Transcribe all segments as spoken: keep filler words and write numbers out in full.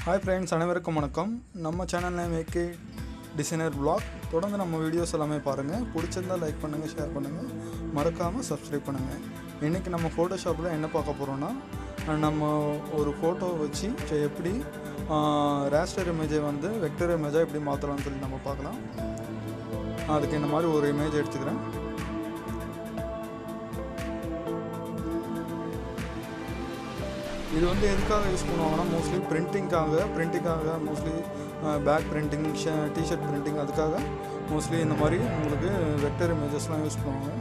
Hi friends, அனைவருக்கும் வணக்கம். நம்ம channel name AK designer vlog. தொடர்ந்து நம்ம வீடியோஸ் எல்லாமே பாருங்கள். பிடிச்சிருந்தால் லைக் பண்ணுங்கள், ஷேர் பண்ணுங்கள், மறக்காமல் சப்ஸ்கிரைப் பண்ணுங்கள். இன்றைக்கி நம்ம ஃபோட்டோஷாப்பில் என்ன பார்க்க போகிறோன்னா, நம்ம ஒரு ஃபோட்டோ வச்சு எப்படி ரேஸ்டர் இமேஜை வந்து வெக்டர் இமேஜாக எப்படி மாற்றலாம்னு சொல்லி நம்ம பார்க்கலாம். அதுக்கு இந்த மாதிரி ஒரு இமேஜ் எடுத்துக்கிறேன். இது வந்து எதுக்காக யூஸ் பண்ணுவாங்கன்னா, மோஸ்ட்லி பிரிண்டிங்காக பிரிண்டிங்காக mostly bag printing, T-shirt printing, அதுக்காக மோஸ்ட்லி இந்த மாதிரி உங்களுக்கு வெக்டர் இமேஜஸ்லாம் யூஸ் பண்ணுவாங்க.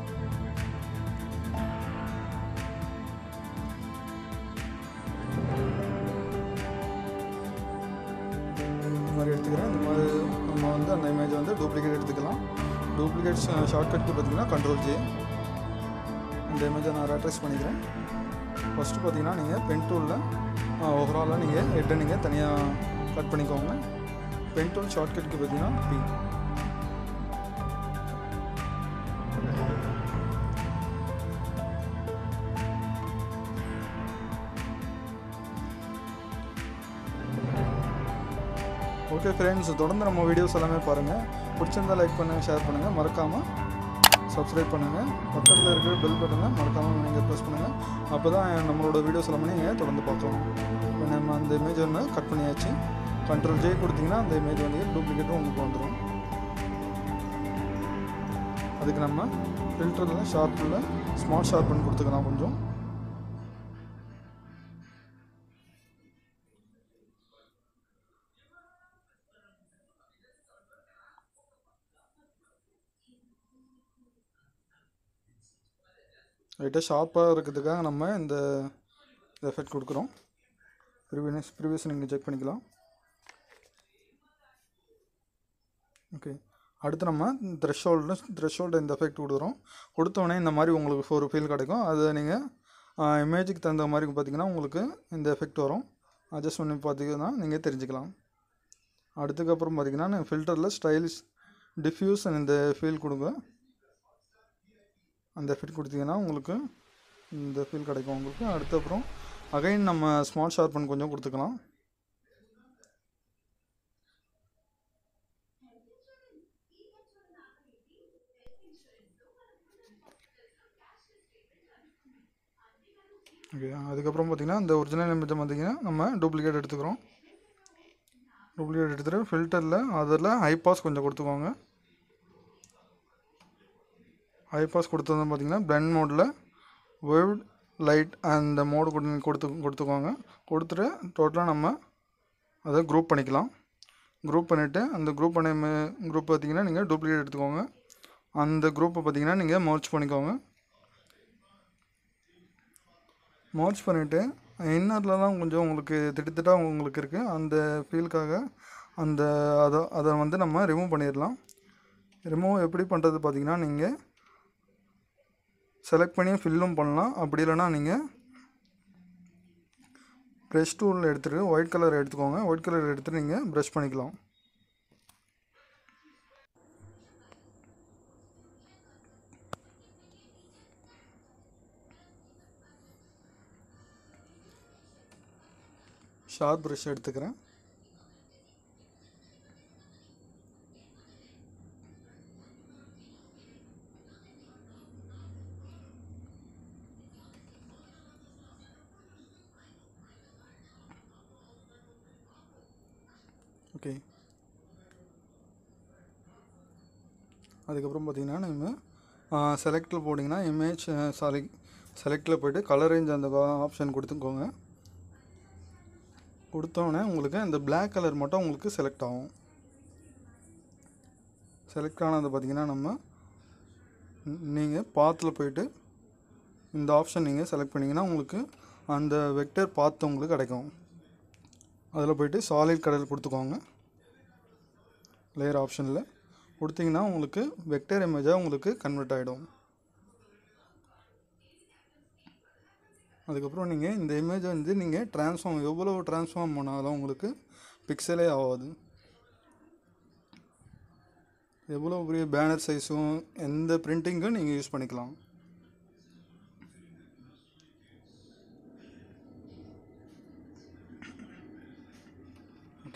இந்த மாதிரி எடுத்துக்கிறேன். இந்த மாதிரி நம்ம வந்து அந்த இமேஜை வந்து டூப்ளிகேட் எடுத்துக்கலாம். டூப்ளிகேட் ஷார்ட்கட்க்கு பார்த்தீங்கன்னா கண்ட்ரோல் ஜே. இந்த இமேஜை நான் ரேட்ரைஸ் பண்ணிக்கிறேன். ஃபஸ்ட்டு பார்த்தீங்கன்னா நீங்கள் பென் டூலில் ஓவராலாக நீங்கள் ஹெட்டை நீங்கள் தனியாக கட் பண்ணிக்கோங்க. பென் டூல் ஷார்ட்கட்டுக்கு பார்த்தீங்கன்னா பி. ஓகே ஃப்ரெண்ட்ஸ், தொடர்ந்து நம்ம வீடியோஸ் எல்லாமே பாருங்கள். பிடிச்சிருந்தால் லைக் பண்ணுங்கள், ஷேர் பண்ணுங்கள், மறக்காமல் சப்ஸ்கிரைப் பண்ணுங்கள். பக்கத்தில் இருக்கிற பெல் பட்டனை மறக்காமல் நீங்கள் ப்ரெஸ் பண்ணுங்கள். அப்போ தான் நம்மளோட வீடியோஸ் எல்லாமே நீங்கள் தொடர்ந்து பார்க்கலாம். இப்போ நம்ம அந்த இமேஜ் ஒன்று கட் பண்ணியாச்சு. கண்ட்ரோல் ஜே கொடுத்தீங்கன்னா அந்த இமேஜ் வந்து டூப்ளிகேட்டும் உங்களுக்கு வந்துடும். அதுக்கு நம்ம ஃபில்டரில் ஷார்ப்பில் ஸ்மார்ட் ஷார்ப்னு கொடுத்துக்கலாம். கொஞ்சம் லைட்டாக ஷார்ப்பாக இருக்கிறதுக்காக நம்ம இந்த எஃபெக்ட் கொடுக்குறோம். ப்ரீவியஸ் ப்ரீவியஸ் நீங்கள் செக் பண்ணிக்கலாம். ஓகே, அடுத்து நம்ம த்ரெஷ்ஹோல்டு த்ரெஷ்ஹோல்டு இந்த எஃபெக்ட் கொடுக்குறோம். கொடுத்தோடனே இந்த மாதிரி உங்களுக்கு ஒரு ஃபீல் கிடைக்கும். அதை நீங்கள் இமேஜுக்கு தகுந்த மாதிரி பார்த்திங்கன்னா உங்களுக்கு இந்த எஃபெக்ட் வரும். அட்ஜஸ்ட் பண்ணி பார்த்திங்கன்னா நீங்கள் தெரிஞ்சுக்கலாம். அடுத்துக்கப்புறம் பார்த்திங்கன்னா ஃபில்டரில் ஸ்டைலிஷ் டிஃப்யூஸ் இந்த ஃபீல் கொடுங்க. அந்த எஃபெக்ட் கொடுத்தீங்கன்னா உங்களுக்கு இந்த ஃபீல் கிடைக்கும் உங்களுக்கு. அடுத்து அப்புறம் அகைன் நம்ம ஸ்மார்ட் ஷார்பன் கொஞ்சம் கொடுத்துக்கலாம். ஓகே, அதுக்கப்புறம் பார்த்திங்கன்னா இந்த ஒரிஜினல் இமேஜை பார்த்திங்கன்னா நம்ம டூப்ளிகேட் எடுத்துக்கிறோம். டூப்ளிகேட் எடுத்துகிட்டு ஃபில்டரில் அதில் ஹை பாஸ் கொஞ்சம் கொடுத்துக்கோங்க. ஹை பாஸ் கொடுத்தது பார்த்திங்கன்னா பிளெண்ட் மோடில் வேவ்ட் லைட் அந்த மோடு கொடுத்து கொடுத்து கொடுத்துக்கோங்க. கொடுத்துட்டு டோட்டலாக நம்ம அதை குரூப் பண்ணிக்கலாம். குரூப் பண்ணிவிட்டு அந்த குரூப் பண்ண குரூப் பார்த்திங்கன்னா நீங்கள் டூப்ளிகேட் எடுத்துக்கோங்க. அந்த குரூப்பை பார்த்திங்கன்னா நீங்கள் மர்ஜ் பண்ணிக்கோங்க. மர்ஜ் பண்ணிவிட்டு இன்னரில் தான் கொஞ்சம் உங்களுக்கு திட்டத்திட்டாக உங்களுக்கு இருக்குது. அந்த ஃபீலுக்காக அந்த அதை அதை வந்து நம்ம ரிமூவ் பண்ணிடலாம். ரிமூவ் எப்படி பண்ணுறது பார்த்திங்கன்னா, நீங்கள் செலக்ட் பண்ணி ஃபில்லும் பண்ணலாம். அப்படி இல்லைனா நீங்கள் ப்ரெஷ் டூல் எடுத்துகிட்டு ஒயிட் கலர் எடுத்துக்கோங்க. ஒயிட் கலர் எடுத்துகிட்டு நீங்கள் ப்ரஷ் பண்ணிக்கலாம். ஷார்ப் ப்ரஷ் எடுத்துக்கிறேன். ஓகே, அதுக்கப்புறம் பார்த்திங்கன்னா நம்ம செலக்டில் போட்டிங்கன்னா இமேஜ் சாரி செலக்டில் போய்ட்டு கலர் ரேஞ்ச் அந்த ஆப்ஷன் கொடுத்துக்கோங்க. கொடுத்தோடனே உங்களுக்கு இந்த பிளாக் கலர் மட்டும் உங்களுக்கு செலக்ட் ஆகும். செலக்ட் ஆனது பார்த்திங்கன்னா நம்ம நீங்கள் பாத்தில் போய்ட்டு இந்த ஆப்ஷன் நீங்கள் செலக்ட் பண்ணிங்கன்னா உங்களுக்கு அந்த வெக்டர் பாத்து உங்களுக்கு கிடைக்கும். அதில் போய்ட்டு சாலிட் கலர் கொடுத்துக்கோங்க. லேயர் ஆப்ஷனில் கொடுத்தீங்கன்னா உங்களுக்கு வெக்டர் இமேஜாக உங்களுக்கு கன்வெர்ட் ஆகிடும். அதுக்கப்புறம் நீங்கள் இந்த இமேஜை வந்து நீங்கள் ட்ரான்ஸ்ஃபார்ம் எவ்வளோ ட்ரான்ஸ்ஃபார்ம் பண்ணாலும் உங்களுக்கு பிக்சலே ஆகாது. எவ்வளோ பெரிய பேனர் சைஸும் எந்த பிரிண்டிங்கும் நீங்கள் யூஸ் பண்ணிக்கலாம்.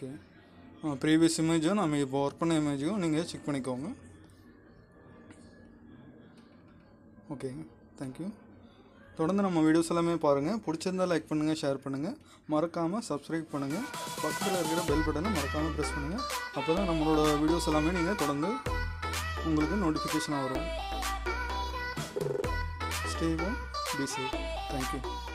ஓகே, ப்ரீவியஸ் இமேஜும் நம்ம இப்போ ஒர்க் பண்ண இமேஜும் நீங்கள் செக் பண்ணிக்கோங்க. ஓகேங்க, தேங்க்யூ. தொடர்ந்து நம்ம வீடியோஸ் எல்லாமே பாருங்கள். பிடிச்சிருந்தால் லைக் பண்ணுங்கள், ஷேர் பண்ணுங்கள், மறக்காமல் சப்ஸ்கிரைப் பண்ணுங்கள். பக்கத்தில் இருக்கிற பெல் பட்டனை மறக்காமல் ப்ரெஸ் பண்ணுங்கள். அப்போ தான் நம்மளோட வீடியோஸ் எல்லாமே நீங்கள் தொடர்ந்து உங்களுக்கு நோட்டிஃபிகேஷனாக வரும். Stay home, be safe. Thank you.